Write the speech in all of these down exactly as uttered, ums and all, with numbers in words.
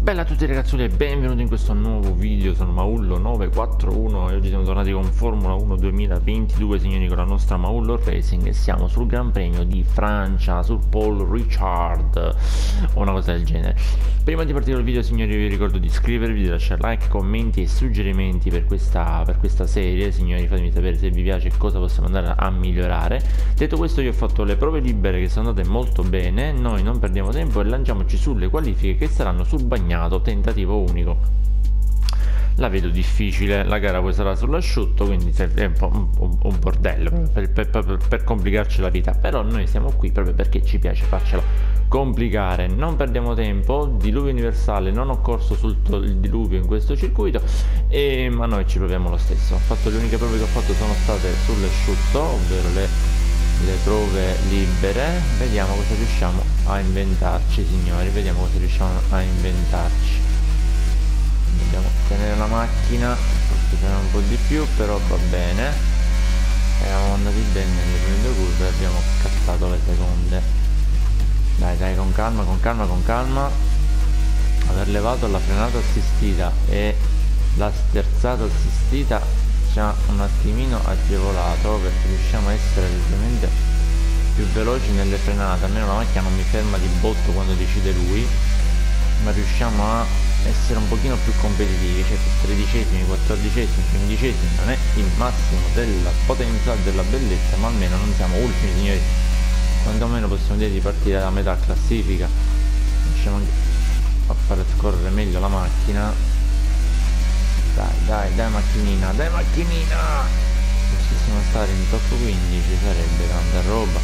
Bella a tutti ragazzuoli e benvenuti in questo nuovo video. Sono Maullo nove quattro uno e oggi siamo tornati con Formula uno duemilaventidue, signori, con la nostra Maullo Racing, e siamo sul Gran Premio di Francia, sul Paul Ricard o una cosa del genere. Prima di partire il video, signori, vi ricordo di iscrivervi, di lasciare like, commenti e suggerimenti per questa, per questa serie. Signori, fatemi sapere se vi piace e cosa possiamo andare a migliorare. Detto questo, io ho fatto le prove libere che sono andate molto bene. Noi non perdiamo tempo e lanciamoci sulle qualifiche che saranno sul bagnato, tentativo unico. La vedo difficile, la gara poi sarà sull'asciutto, quindi è un po' un, un, un bordello per, per, per, per complicarci la vita, però noi siamo qui proprio perché ci piace farcela complicare. Non perdiamo tempo, diluvio universale, non ho corso sul il diluvio in questo circuito, e, ma noi ci proviamo lo stesso. Ho fatto le uniche prove che ho fatto sono state sull'asciutto, ovvero le, le prove libere. Vediamo cosa riusciamo a inventarci, signori, vediamo cosa riusciamo a inventarci. Dobbiamo tenere la macchina, forse c'era un po' di più, però va bene. Eravamo andati bene nelle prime due curve e abbiamo cattato le seconde. Dai dai, con calma, con calma, con calma. Aver levato la frenata assistita e la sterzata assistita ci ha un attimino agevolato, perché riusciamo a essere leggermente più veloci nelle frenate. Almeno la macchina non mi ferma di botto quando decide lui, ma riusciamo a essere un pochino più competitivi. Cioè tredicesimi, quattordicesimi, quindicesimi non è il massimo della potenza, della bellezza, ma almeno non siamo ultimi, signori. Quantomeno possiamo dire di partire da metà classifica. Riusciamo a fare scorrere meglio la macchina. Dai dai dai macchinina, dai macchinina. Riuscissimo a stare in top quindici sarebbe tanta roba.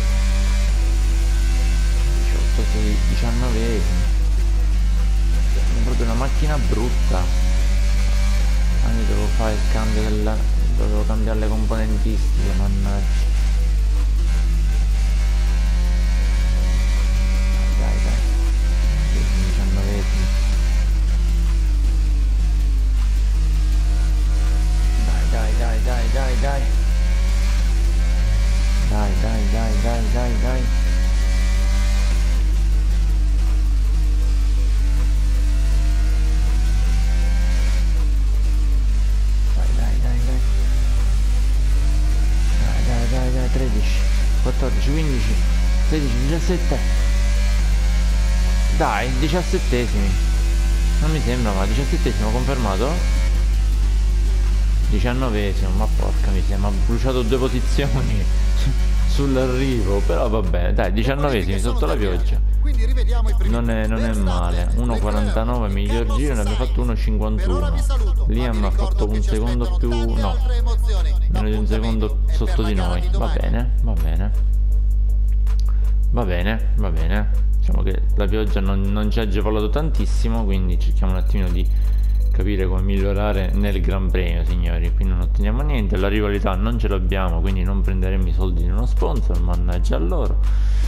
diciotto, sedici, diciannovesimi. È proprio una macchina brutta. Anche devo fare il cambio della... dovevo cambiare le componentistiche, mannaggia. Dai dai, diciannovesimi. Dai dai dai dai dai dai. Dai dai dai dai dai dai. tredici, quattordici, quindici, sedici, diciassette. Dai, diciassettesimi. Non mi sembra, ma diciassettesimo confermato. diciannovesimo, ma porca miseria, mi ha bruciato due posizioni sull'arrivo. Però vabbè, dai, diciannovesimi sotto la pioggia. Non è, non è male. uno quarantanove miglior giro, ne abbiamo fatto uno cinquantuno. Liam ha fatto un secondo più, no, meno di un secondo sotto di noi. Va bene, va bene, va bene, va bene. Diciamo che la pioggia non, non ci ha agevolato tantissimo, quindi cerchiamo un attimino di capire come migliorare nel Gran Premio, signori. Qui non otteniamo niente, la rivalità non ce l'abbiamo, quindi non prenderemo i soldi di uno sponsor, mannaggia a loro.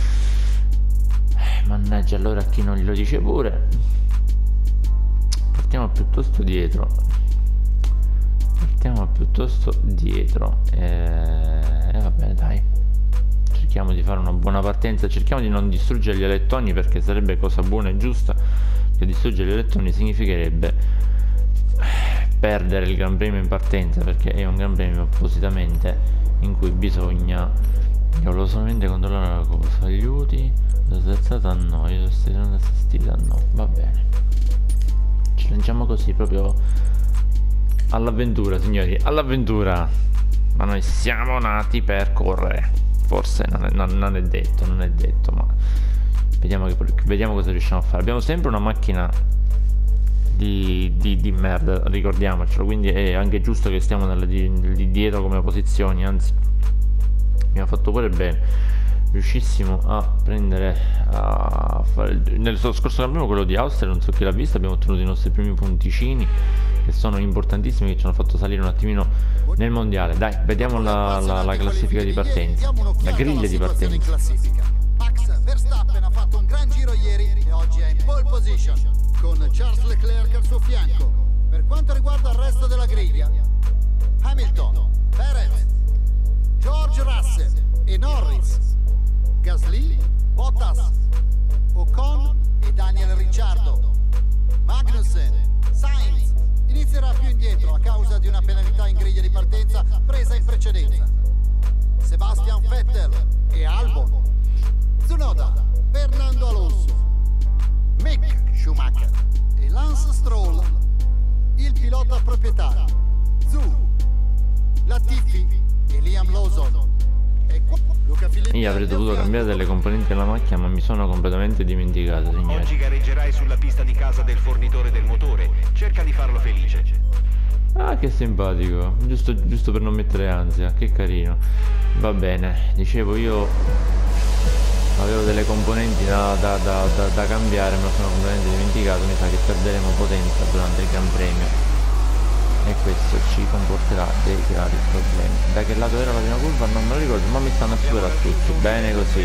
Mannaggia allora a chi non glielo dice pure. Partiamo piuttosto dietro. Partiamo piuttosto dietro. E eh, va bene, dai. Cerchiamo di fare una buona partenza. Cerchiamo di non distruggere gli alettoni, perché sarebbe cosa buona e giusta. Che distruggere gli alettoni significherebbe perdere il Gran Premio in partenza, perché è un Gran Premio appositamente in cui bisogna... Io volevo solamente controllare la cosa. Aiuti. Sterzata no, io sono assistita no, va bene. Ci lanciamo così proprio all'avventura, signori, all'avventura. Ma noi siamo nati per correre. Forse non è, non, non è detto, non è detto, ma vediamo, che, vediamo cosa riusciamo a fare. Abbiamo sempre una macchina di, di, di merda, ricordiamocelo, quindi è anche giusto che stiamo nella, di, di dietro come posizioni, anzi abbiamo fatto pure bene. Riuscissimo a prendere a fare nel scorso campionato, quello di Austria, non so chi l'ha visto, abbiamo ottenuto i nostri primi punticini, che sono importantissimi, che ci hanno fatto salire un attimino nel mondiale. Dai, vediamo la, la, la classifica di partenza, la griglia di partenza. Max Verstappen ha fatto un gran giro ieri e oggi è in pole position con Charles Leclerc al suo fianco. Per quanto riguarda il resto della griglia, Hamilton, Perez, George Russell e Norris, Gasly, Bottas, Ocon e Daniel Ricciardo, Magnus indietro a causa di una penalità in griglia di partenza presa in precedenza. Sebastian Vettel e Albon, Tsunoda, Fernando Alonso, Mick Schumacher e Lance Stroll, il pilota proprietario, Zhou, Latifi e Liam Lawson. E qua Luca Filippi. Io avrei dovuto cambiare delle componenti della macchina, ma mi sono completamente dimenticato, signori. Oggi gareggerai sulla pista di casa del fornitore del motore. Cerca di farlo felice. Ah, che simpatico, giusto, giusto per non mettere ansia, che carino. Va bene, dicevo, io avevo delle componenti da, da, da, da, da cambiare, me lo sono completamente dimenticato. Mi sa che perderemo potenza durante il Gran Premio e questo ci comporterà dei gravi problemi. Da che lato era la prima curva non me lo ricordo, ma mi stanno a superare tutti. Bene così.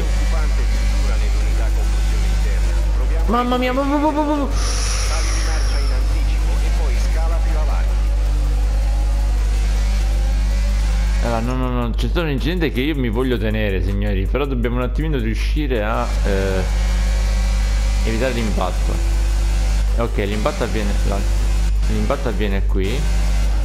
Mamma mia, sali di marcia in anticipo e poi scala più avanti. Allora, no, no, no, c'è stato un incidente che io mi voglio tenere, signori, però dobbiamo un attimino riuscire a eh, evitare l'impatto. Ok, l'impatto avviene l'impatto avviene qui.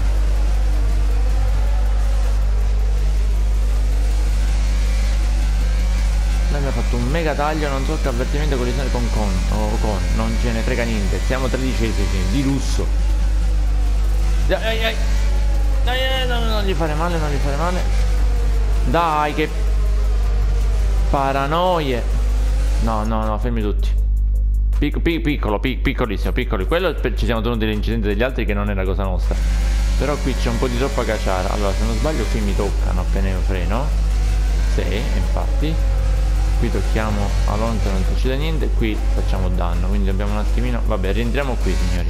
Noi abbiamo fatto un mega taglio, non so che avvertimento collisione con con o con, non ce ne frega niente, siamo tredicesimi, di lusso. Dai, dai, dai, dai, no, non gli fare male, non gli fare male. Dai, che paranoie. No, no, no, fermi tutti. Pic pic piccolo, pic piccolissimo, piccoli. Quello ci siamo tenuti l'incidente degli altri che non è la cosa nostra. Però qui c'è un po' di troppa caciara. Allora, se non sbaglio qui mi toccano appena io freno. Sì, infatti. Qui tocchiamo Alonso, non succede niente. Qui facciamo danno, quindi dobbiamo un attimino. Vabbè, rientriamo qui, signori.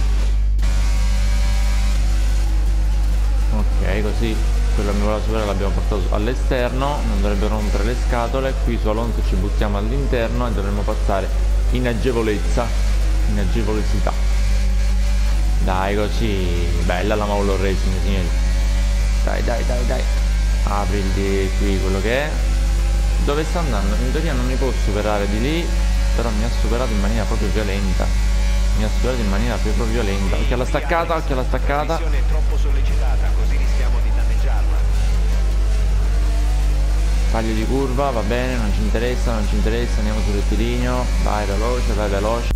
Ok, così quello che mi voleva superare l'abbiamo portato all'esterno. Non dovrebbe rompere le scatole. Qui su Alonso ci buttiamo all'interno e dovremmo passare in agevolezza, in agevolezza. Dai, così. Bella la Maulor Racing, signori. Dai, dai, dai, dai. Apri il di qui quello che è. Dove sta andando? In teoria non mi può superare di lì, però mi ha superato in maniera proprio violenta. Mi ha superato in maniera proprio violenta. Occhio alla staccata, occhio alla staccata. La missione è troppo sollecitata, così rischiamo di danneggiarla. Taglio di curva, va bene, non ci interessa, non ci interessa, andiamo sul rettilineo. Vai veloce, vai veloce.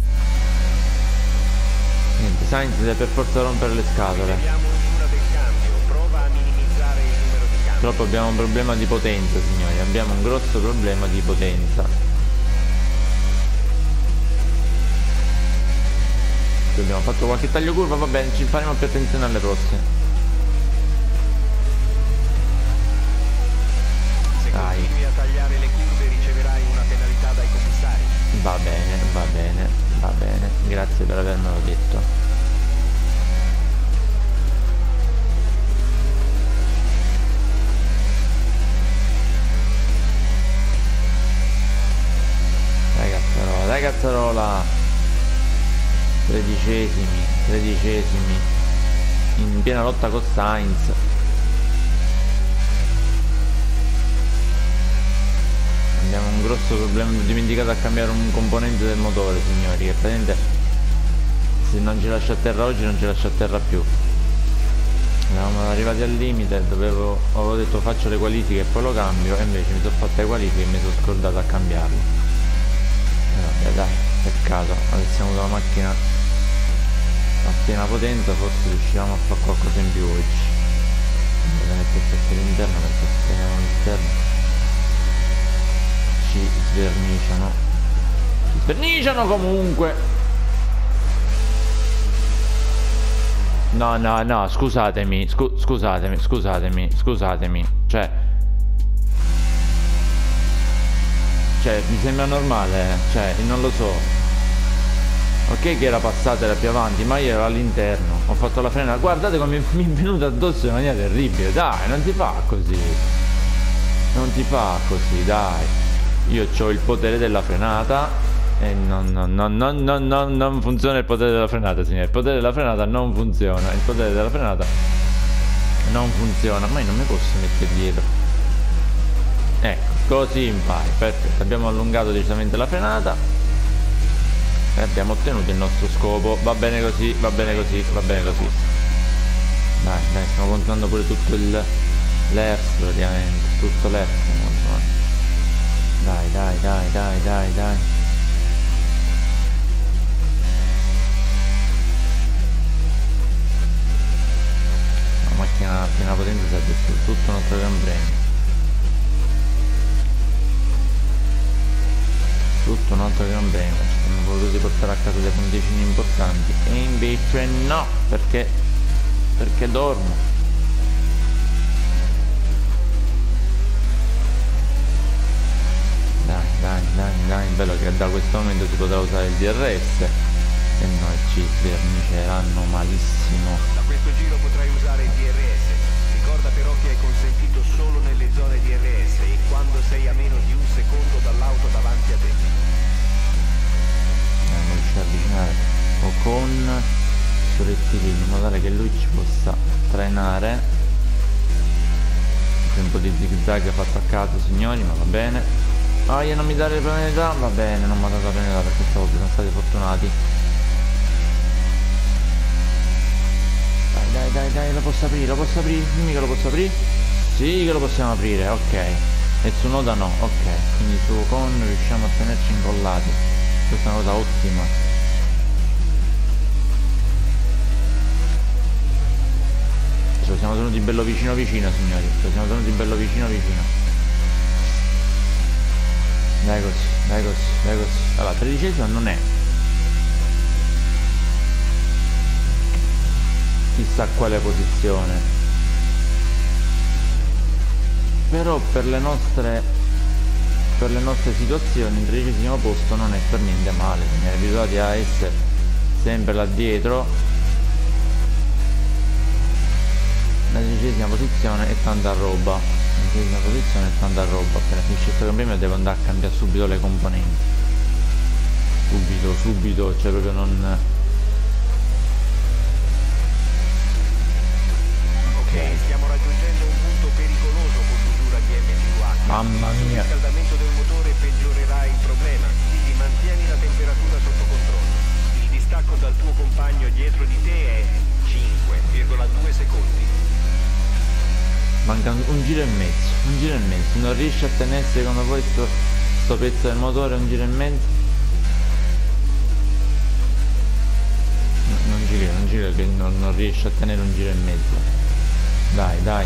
Niente, Sainz deve per forza rompere le scatole. Vediamo misura del cambio, prova a minimizzare il numero di cambi. Purtroppo abbiamo un problema di potenza, signori, abbiamo un grosso problema di potenza. Qui abbiamo fatto qualche taglio curva, va bene, ci faremo più attenzione alle prossime. Se Dai. continui a tagliare le curve riceverai una penalità dai commissari. Va bene, va bene, va bene, grazie per avermelo detto. Ragazzarola, ragazzarola. Tredicesimi, tredicesimi. In piena lotta con Sainz. Abbiamo un grosso problema, ho dimenticato a cambiare un componente del motore, signori, che praticamente se non ci lascia a terra oggi non ci lascia a terra più. Eravamo arrivati al limite, dovevo, avevo detto faccio le qualifiche e poi lo cambio, e invece mi sono fatte le qualifiche e mi sono scordato a cambiarlo. E vabbè, dai, peccato, avessimo avuto la macchina a piena potenza forse riuscivamo a fare qualcosa in più oggi. Devo mettersi all'interno perché se teniamo all'esterno ci sverniciano, ci sverniciano comunque. No, no, no, scusatemi, scu scusatemi, scusatemi, scusatemi, cioè Cioè, mi sembra normale, cioè, non lo so. Ok che era passata, era più avanti, ma io ero all'interno, ho fatto la frenata, guardate come mi è venuta addosso in maniera terribile, dai, non si fa così. Non si fa così, dai. Io ho il potere della frenata e non, non, non, non, non, non, non funziona il potere della frenata, signore. Il potere della frenata non funziona. Il potere della frenata non funziona. Ma io non mi posso mettere dietro. Ecco, così impari. Perfetto, abbiamo allungato decisamente la frenata e abbiamo ottenuto il nostro scopo. Va bene così, va bene così, va bene così. Dai, dai, stiamo controllando pure tutto il l'E R S praticamente, tutto l'E R S stiamo controllando. Dai, dai, dai, dai, dai, dai. La macchina piena potenza serve su tutto un altro gran premio. Tutto un altro gran premio. Siamo voluti portare a casa dei punticini importanti. E invece no, perché perché dormo. Dai, dai, dai, dai, bello che da questo momento si potrà usare il D R S e noi ci sverniceranno malissimo. Da questo giro potrai usare il D R S. Ricorda però che è consentito solo nelle zone D R S e quando sei a meno di un secondo dall'auto davanti a te. Eh, non riuscire a avvicinare o con su rettilineo in modo tale che lui ci possa trainare. Un po' di zig zag fatto a caso, signori, ma va bene. Ah, io non mi dare le penalità, va bene, non mi ha dato la penalità perché stavo siamo stati fortunati. Dai, dai, dai, dai, lo posso aprire, lo posso aprire, dimmi che lo posso aprire. Sì, che lo possiamo aprire, ok. E Tsunoda no, ok. Quindi su con riusciamo a tenerci incollati. Questa è una cosa ottima. Ce lo siamo tenuti bello vicino vicino, signori. Ce lo siamo tenuti bello vicino vicino. Dai così, dai così, dai così. Allora, tredicesima non è chissà quale posizione, però per le nostre per le nostre situazioni il tredicesimo posto non è per niente male. Siamo abituati a essere sempre là dietro. La tredicesima posizione è tanta roba. La tredicesima posizione è tanta roba. Appena finisce questo Gran Premio devo andare a cambiare subito le componenti. Subito, subito, cioè proprio non... Ok, stiamo raggiungendo un punto pericoloso con l'usura di M T U H. Mamma mia. Il riscaldamento del motore peggiorerà il problema, quindi mantieni la temperatura sotto controllo. Il distacco dal tuo compagno dietro di te è cinque virgola due secondi. Manca un giro e mezzo, un giro e mezzo. Non riesce a tenere secondo voi sto, sto pezzo del motore un giro e mezzo? No, non ci credo, non ci credo che non, non riesce a tenere un giro e mezzo. Dai, dai.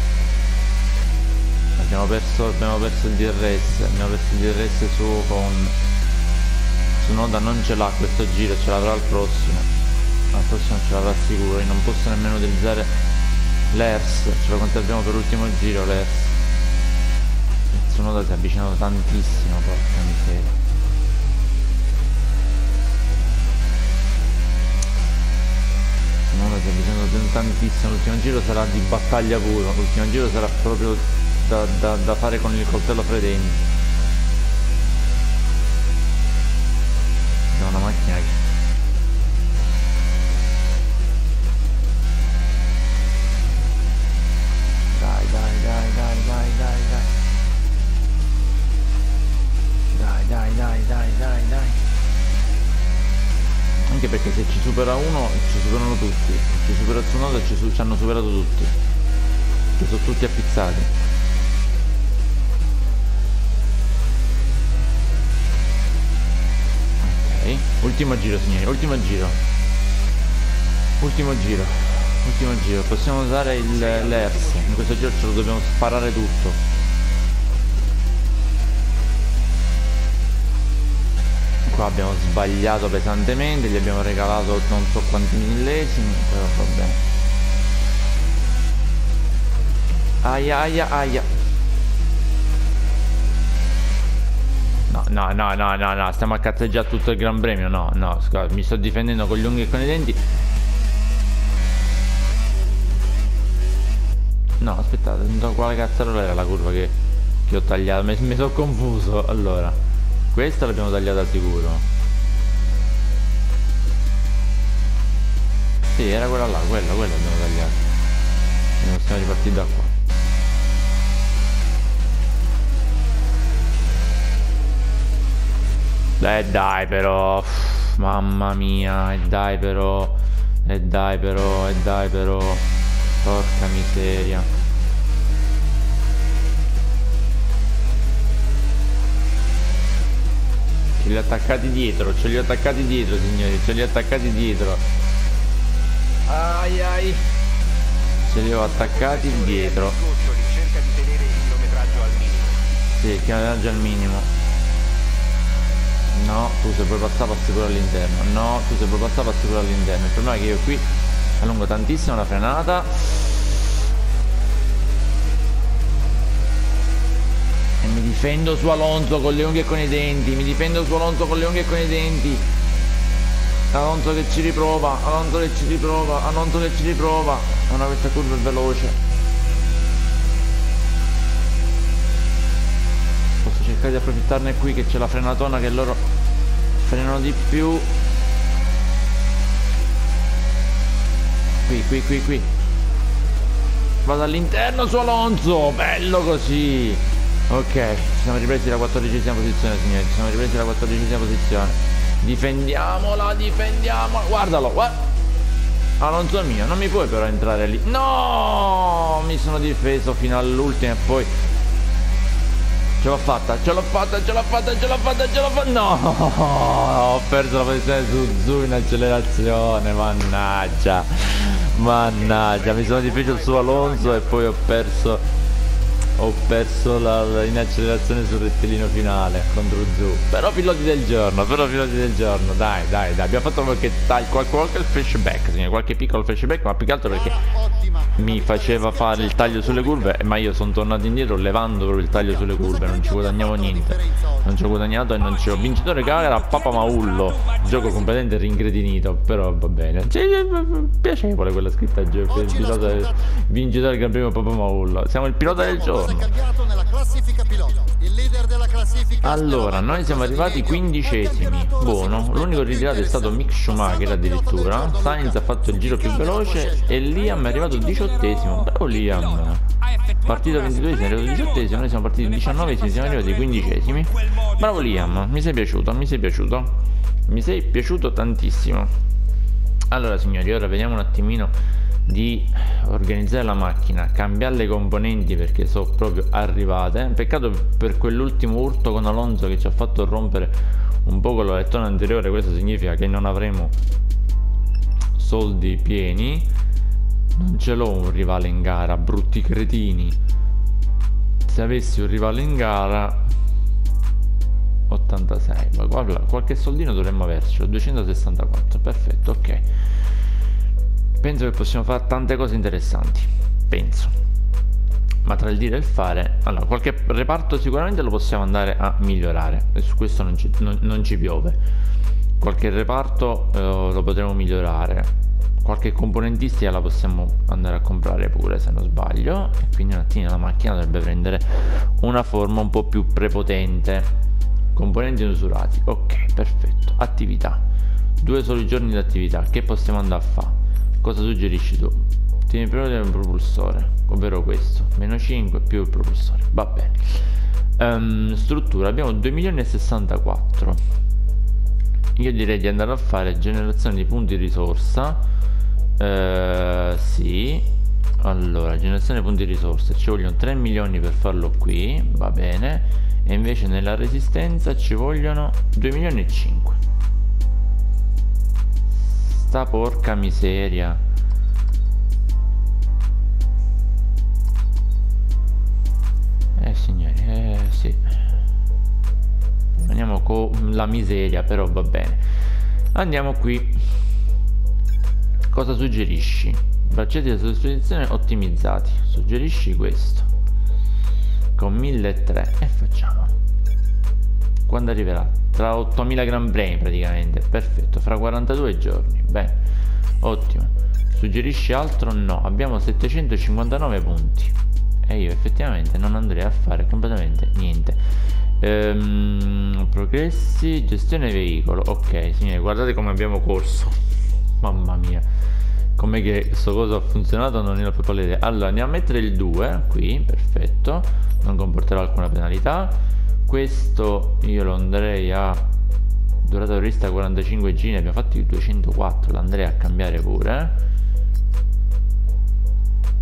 Abbiamo perso, abbiamo perso il D R S, abbiamo perso il D R S su con Tsunoda non ce l'ha questo giro, ce l'avrà al prossimo. Al prossimo ce l'avrà sicuro, io non posso nemmeno utilizzare l'E R S, ce lo conserviamo per l'ultimo giro l'E R S. Tsunoda si è avvicinato tantissimo, porca miseria. Tsunoda si è avvicinato tantissimo, l'ultimo giro sarà di battaglia puro, l'ultimo giro sarà proprio da, da, da fare con il coltello fra i denti. È una macchina che... Dai, dai, dai, dai, dai, dai, dai. Dai, dai, dai, dai, dai, dai. Anche perché se ci supera uno, ci superano tutti. Ci supera Tsunoda, ci, su ci hanno superato tutti. Ci sono tutti appizzati. Ok. Ultimo giro, signori, ultimo giro. Ultimo giro. Ultimo giro, possiamo usare l'E R S, in questo giro ce lo dobbiamo sparare tutto. Qua abbiamo sbagliato pesantemente, gli abbiamo regalato non so quanti millesimi, però va bene. Aia, aia, aia. No, no, no, no, no, no, stiamo a cazzeggiare tutto il Gran Premio, no, no, scusa, mi sto difendendo con gli unghi e con i denti. No, aspettate, quale cazzarola era la curva che, che ho tagliato? Mi, mi sono confuso. Allora, questa l'abbiamo tagliata sicuro. Sì, era quella là, quella, quella abbiamo tagliata. E possiamo ripartire da qua. Eh dai però, mamma mia, e dai però, e dai però, e dai però. Porca miseria. Ce li ho attaccati dietro, ce li ho attaccati dietro, signori, ce li ho attaccati dietro. Ai ai. Ce li ho attaccati dietro. Cerca di tenere il chilometraggio al minimo. Sì, il chilometraggio al minimo. No, tu se vuoi passare passi pure all'interno. No, tu se vuoi passare passi pure all'interno. Il problema è che io qui allungo tantissimo la frenata e mi difendo su Alonso con le unghie e con i denti. Mi difendo su Alonso con le unghie e con i denti. Alonso che ci riprova, Alonso che ci riprova, Alonso che ci riprova. Ma questa curva è veloce. Posso cercare di approfittarne qui che c'è la frenatona che loro frenano di più. Qui, qui, qui, qui. Vado all'interno su Alonso. Bello così. Ok, ci siamo ripresi la quattordicesima posizione, signori. Ci siamo ripresi la quattordicesima posizione. Difendiamola, difendiamola. Guardalo, guarda. Alonso mio, non mi puoi però entrare lì. No, mi sono difeso fino all'ultimo e poi ce l'ho fatta, ce l'ho fatta, ce l'ho fatta, ce l'ho fatta, ce l'ho fatta. No, ho perso la posizione su Zu in accelerazione. Mannaggia, mannaggia, mi sono difeso su Alonso e poi ho perso Ho perso la, la, in accelerazione sul rettilineo finale contro Zu. Però piloti del giorno, però piloti del giorno. Dai, dai, dai. Abbiamo fatto qualche taglio, qualche, qualche flashback, signore, qualche piccolo flashback, ma più che altro perché mi faceva fare il taglio sulle curve, ma io sono tornato indietro levando proprio il taglio sulle curve. Non ci guadagnavo niente. Non ci ho guadagnato e non ci ho. Vincitore gara Papa Maullo. Gioco completamente rincretinito, però va bene. Cioè, piacevole quella scritta. Vincitore del Gran Premio Papa Maullo. Siamo il pilota del giorno. Allora, noi siamo arrivati quindicesimi. Buono. L'unico ritirato è stato Mick Schumacher addirittura. Sainz ha fatto il giro più veloce e Liam è arrivato diciottesimo. Bravo Liam. Partito ventiduesimo, è arrivato diciottesimo. Noi siamo partiti diciannovesimi, siamo arrivati quindicesimi. Bravo Liam, mi sei piaciuto, mi sei piaciuto. Mi sei piaciuto tantissimo. Allora signori, ora vediamo un attimino di organizzare la macchina, cambiare le componenti perché sono proprio arrivate. Peccato per quell'ultimo urto con Alonso che ci ha fatto rompere un po' con la lettone anteriore. Questo significa che non avremo soldi pieni. Non ce l'ho un rivale in gara, brutti cretini. Se avessi un rivale in gara ottantasei, ma guarda, qualche soldino dovremmo averci. duecentosessantaquattro, perfetto, ok. Penso che possiamo fare tante cose interessanti, penso. Ma tra il dire e il fare, allora, qualche reparto sicuramente lo possiamo andare a migliorare, e su questo non ci, non, non ci piove. Qualche reparto eh, lo potremo migliorare. Qualche componentistica la possiamo andare a comprare pure, se non sbaglio. E quindi un attimo la macchina dovrebbe prendere una forma un po' più prepotente. Componenti usurati, ok, perfetto. Attività, due soli giorni di attività, che possiamo andare a fare? Cosa suggerisci tu? Tieni prima del propulsore, ovvero questo, meno cinque più il propulsore, va bene. um, Struttura, abbiamo due milioni e sessantaquattro. Io direi di andare a fare generazione di punti risorsa. uh, Sì. Allora, generazione di punti risorsa, ci vogliono tre milioni per farlo qui, va bene. E invece nella resistenza ci vogliono due milioni e cinque. Sta porca miseria. Eh signori, eh sì. Andiamo con la miseria, però va bene. Andiamo qui. Cosa suggerisci? Braccetti a disposizione ottimizzati. Suggerisci questo con milletrecento e facciamo. Quando arriverà? Tra ottomila Gran Premi praticamente. Perfetto, fra quarantadue giorni. Bene, ottimo. Suggerisci altro? No, abbiamo settecentocinquantanove punti e io effettivamente non andrei a fare completamente niente. ehm, Progressi, gestione veicolo. Ok signori, guardate come abbiamo corso. Mamma mia, com'è che questo coso ha funzionato non ne ho proprio l'idea. Allora andiamo a mettere il due qui, perfetto, non comporterà alcuna penalità. Questo io lo andrei a durata turista quarantacinque G, ne abbiamo fatti duecentoquattro, lo andrei a cambiare pure.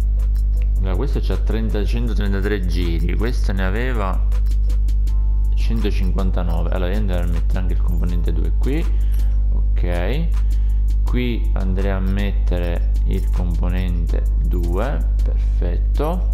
Allora, questo c'ha centotrentatré giri, questo ne aveva centocinquantanove. Allora io andrei a mettere anche il componente due qui. Ok, qui andrei a mettere il componente due, perfetto.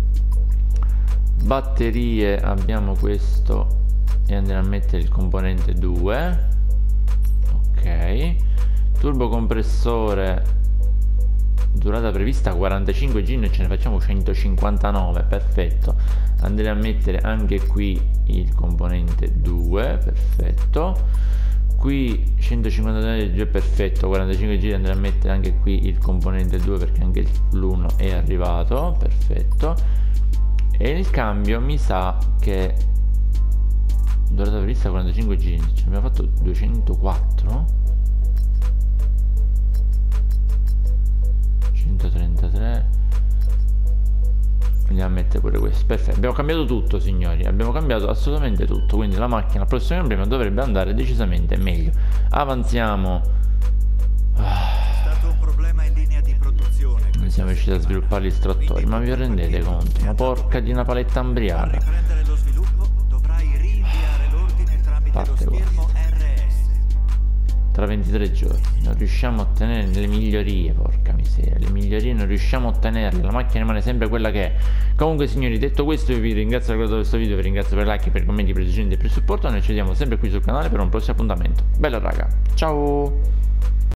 Batterie abbiamo questo e andrei a mettere il componente due. Ok, turbocompressore, durata prevista quarantacinque giri, noi ce ne facciamo centocinquantanove, perfetto. Andrei a mettere anche qui il componente due, perfetto. Qui centocinquantanove giri, perfetto, quarantacinque giri, andrei a mettere anche qui il componente due perché anche l'uno è arrivato, perfetto. E il cambio mi sa che durata prevista quarantacinque giri, ci abbiamo fatto duecentoquattro, centotrentatré, andiamo a mettere pure questo, perfetto. Abbiamo cambiato tutto, signori, abbiamo cambiato assolutamente tutto, quindi la macchina al prossimo Gran Premio dovrebbe andare decisamente meglio. Avanziamo. È stato un problema in linea di produzione. Non siamo riusciti a sviluppare gli estrattori, ma vi rendete conto? Ma porca di una paletta Per ambriata. riprendere lo sviluppo dovrai rinviare l'ordine tramite lo Parte schermo R S. Tra ventitré giorni non riusciamo a ottenere le migliorie, porca miseria, le migliorie non riusciamo a ottenerle, la macchina rimane sempre quella che è. Comunque, signori, detto questo, io vi ringrazio per guardare questo video, vi ringrazio per i like, per i commenti, per i suggerimenti e per il supporto. Noi ci vediamo sempre qui sul canale per un prossimo appuntamento. Bella raga, ciao.